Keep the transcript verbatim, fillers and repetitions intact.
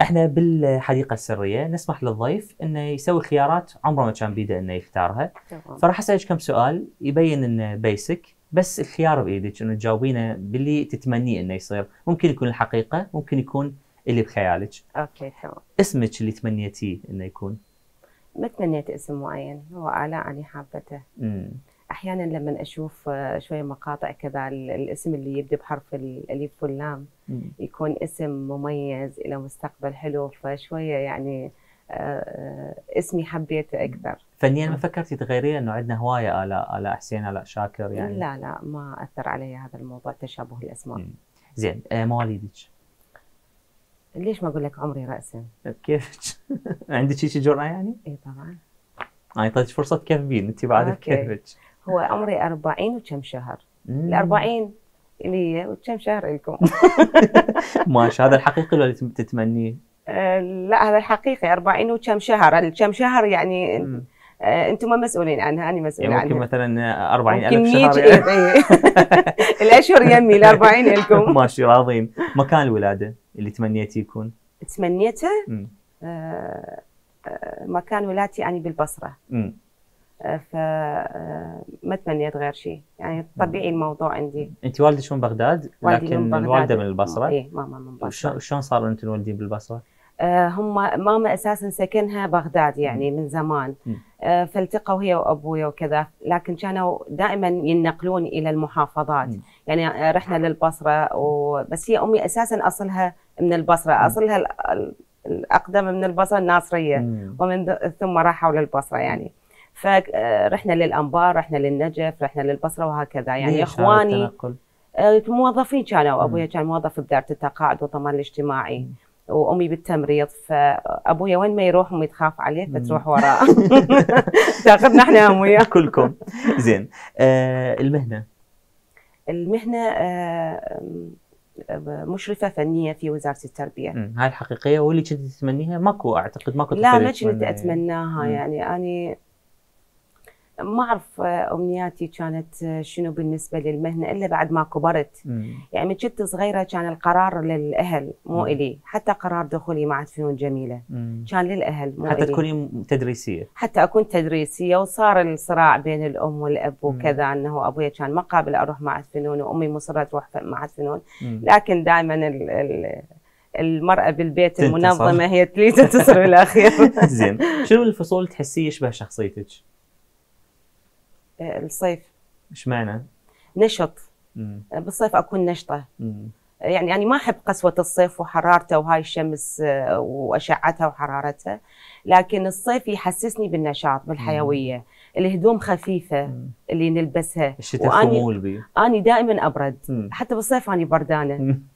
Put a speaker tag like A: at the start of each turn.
A: احنا بالحديقه السريه نسمح للضيف انه يسوي خيارات عمره ما كان بيده انه يختارها.
B: تمام.
A: فراح اسالك كم سؤال يبين انه بيسك، بس الخيار بايدك انه تجاوبينه باللي تتمنيه انه يصير. ممكن يكون الحقيقه، ممكن يكون اللي بخيالك.
B: اوكي تمام.
A: اسمك اللي تمنيتيه انه يكون؟
B: ما تمنيت اسم معين، هو آلاء أنا حابته.
A: امم
B: أحيانا لما أشوف آه، شوية مقاطع كذا ال- الاسم اللي يبدأ بحرف الألف واللام يكون اسم مميز إلى مستقبل حلو، فشوية يعني آه، آه، اسمي حبيته أكثر.
A: فنيا ما فكرتي تغيريه؟ انه عندنا هوايه الاء، الاء حسين، الاء شاكر يعني.
B: لا لا، ما أثر علي هذا الموضوع، تشابه الأسماء.
A: مم. زين، آه مواليدك؟
B: ليش ما أقول لك عمري رأسا؟
A: كيفك؟ عندك شيء جرأة يعني؟
B: إي طبعا.
A: انا اعطيتك فرصه تكذبين انت بعد
B: أوكي.
A: بكيفك.
B: هو عمري أربعين وكم شهر.
A: مم.
B: الأربعين لي وكم شهر لكم.
A: ماشي، هذا الحقيقي ولا تتمنيه؟
B: آه، لا هذا الحقيقي، أربعين وكم شهر، الكم شهر يعني
A: مم.
B: آه، انتم ما مسؤولين عنها، انا مسؤولة
A: يعني ممكن
B: عنها.
A: مثلا أربعين ألف
B: ممكن
A: شهر
B: مية
A: يعني.
B: إيه. الاشهر يمي، ال أربعين لكم.
A: ماشي، راضين. مكان الولاده اللي تمنيتي يكون؟
B: تمنيته
A: مم.
B: آه، آه، مكان ولادتي اني بالبصره.
A: مم.
B: آه، ف آه، ما تمنيت غير شيء، يعني طبيعي الموضوع عندي.
A: انت والدك من بغداد
B: والدي
A: لكن
B: من بغداد.
A: الوالده من البصره؟
B: ايه ماما من
A: وشلون
B: البصره.
A: شلون صار انتم تولدين بالبصره؟
B: آه، هم ماما اساسا سكنها بغداد يعني من زمان.
A: مم.
B: آه، فالتقوا هي وابويا وكذا، لكن كانوا دائما ينقلون الى المحافظات.
A: مم.
B: يعني آه، رحنا للبصره و... بس هي امي اساسا اصلها من البصره،
A: مم.
B: اصلها ال- ال- الاقدم من البصره الناصريه.
A: مم.
B: ومن ذ- ثم راحوا للبصره يعني. فرحنا للانبار، رحنا للنجف، رحنا للبصره وهكذا يعني.
A: ليش هذا
B: اخواني
A: التنقل؟
B: آه، موظفين كانوا، ابويا
A: مم.
B: كان موظف بدائره التقاعد والضمان الاجتماعي، وامي بالتمريض، فابويا وين ما يروح امي تخاف عليه فتروح وراه. تاخذنا احنا هم وياه.
A: كلكم. زين، آه المهنه؟
B: المهنه آه، مشرفه فنيه في وزاره التربيه.
A: مم. هاي الحقيقيه واللي كنت تتمنيها؟ ماكو، اعتقد ماكو
B: لا
A: طفل
B: ما كنت
A: يتمنى.
B: اتمناها
A: مم.
B: يعني. اني ما اعرف امنياتي كانت شنو بالنسبه للمهنه الا بعد ما كبرت.
A: مم.
B: يعني من كنت صغيره كان القرار للاهل مو
A: مم.
B: الي، حتى قرار دخولي معهد فنون جميله
A: مم.
B: كان للاهل مو
A: حتى
B: إلي.
A: تكوني تدريسيه؟
B: حتى اكون تدريسيه، وصار الصراع بين الام والاب
A: مم.
B: وكذا، انه ابويا كان ما قابل اروح معهد فنون وامي مصره تروح معهد فنون.
A: مم.
B: لكن دائما ال ال المراه بالبيت
A: تنتصر.
B: المنظمه هي اللي تنتصر بالاخير.
A: زين، شنو الفصول تحسيه يشبه شخصيتك؟
B: الصيف.
A: ايش معنى؟
B: نشط.
A: مم.
B: بالصيف اكون نشطه.
A: مم.
B: يعني أنا ما أحب قسوة الصيف وحرارته وهاي الشمس آه، وأشعتها وحرارتها، لكن الصيف يحسسني بالنشاط بالحيوية. الهدوم خفيفة
A: مم.
B: اللي نلبسها.
A: الشتاء
B: وأني
A: خمول بي.
B: أنا دائما أبرد.
A: مم.
B: حتى بالصيف أنا بردانة.
A: مم.